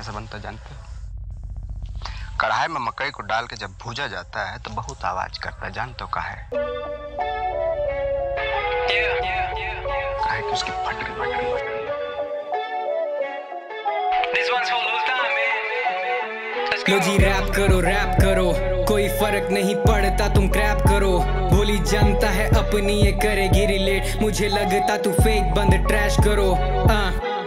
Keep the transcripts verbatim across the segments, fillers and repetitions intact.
कैसे बनता जानते हो? कढ़ाई में मकई को डाल के जब भूजा जाता है तो बहुत आवाज करता है, जानते हो काहे? काहे कि उसकी फटरी फटरी लो जी रैप करो रैप करो, कोई फर्क नहीं पड़ता तुम क्रैप करो। भोली जनता है अपनी ये करेगी रिलेट, मुझे लगता तू फेक बंद ट्रैश करो। आ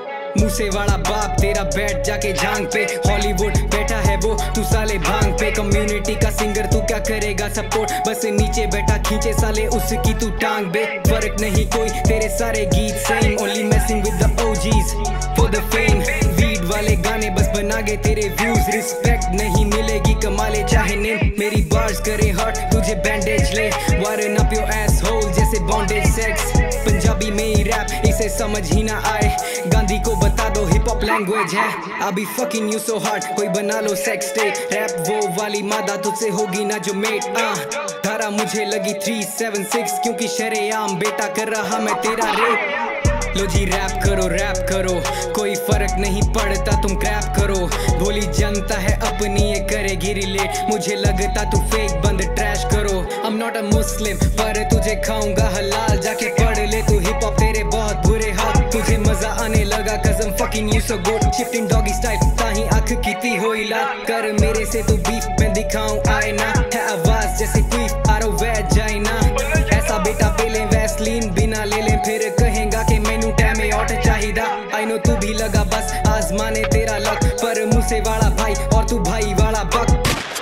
मूसे वाला बाप तेरा बैठ जाके झांग पे, हॉलीवुड बैठा है वो तू साले भांग पे। कम्युनिटी का सिंगर तू क्या करेगा सपोर्ट, बस नीचे बैठा खींचे साले उसकी तू टांग बे। फर्क नहीं कोई तेरे सारे गीत same, only messing with the OGs for the fame. Weed वाले गाने बस बना गए तेरे व्यूज, रिस्पेक्ट नहीं मिलेगी कमाले चाहे नेम। मेरी बार्स करे हर्ट तुझे बैंडेज ले, warm up your ass hole जैसे बॉन्डेज सेक्स। पंजाबी में ही रैप इसे समझ ही ना आए, गांधी को बता दो हिप हॉप लैंग्वेज है। अभी फकिंग यू सो हार्ड, कोई बना लो सेक्स टेप। रैप वो वाली मादा तुझसे होगी ना जो मेट। आ धारा मुझे लगी थ्री सेवन सिक्स, क्योंकि शरेआम बेटा कर रहा मैं तेरा रेप। लो जी रैप करो रैप करो, कोई फर्क नहीं पड़ता तुम क्रैप करो। भोली जनता है अपनी ये करेगी रिलेट, मुझे लगता तू फेक बंद ट्रैश करो। I'm not a Muslim पर तुझे खाऊंगा हलाल, जाके पढ़ ले तू हिप हॉप तेरे बहुत बुरे हाल। तुझे मजा आने लगा कसम fucking you so good, shifting doggy style ताही आँख कीती होई ला। कर मेरे से तू बीफ मैं दिखाऊं आए ना, है आवाज जैसे क्वीफ आरो वैज जाए ना। ऐसा बेटा पेले वैसलीन बिना ले ले, फिर कहेगा कि मैनू टैमे ऑट चाहिदा। आई नो तू भी लगा बस आजमाने तेरा लक, पर मुझसे वाला भाई और तू भाई वाला बक।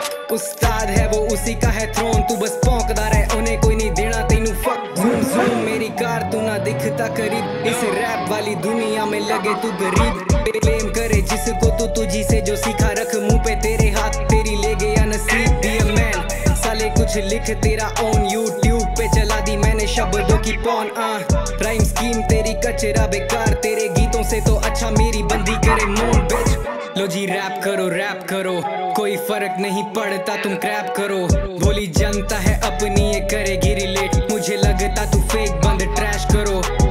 उस्ताद है वो उसी का है थ्रोन, तू बस भौंकदा रह उन्हें कोई नहीं देना तेनू फक। ज़ूम ज़ूम मेरी कार तू ना दिखता करीब, इस रैप वाली दुनिया में लगे तू गरीब। क्लेम करे जिसको तू तुझी से जो सीखा, रख मुंह पे तेरे हाथ तेरी ले गया नसीब। डियर मैन साले कुछ लिख तेरा ऑन यूट्यूब पे चला दी मैंने शब्दों की पॉन। आ राइम स्कीम तेरी कचरा बेकार, तेरे गीतों से तो अच्छा मेरी बंदी करे मोन बिच। लो जी रैप करो रैप करो, कोई फर्क नहीं पड़ता तुम क्रैप करो। भोली जनता है अपनी ये करेगी रिलेट, मुझे लगता तू फेक बंद ट्रैश करो।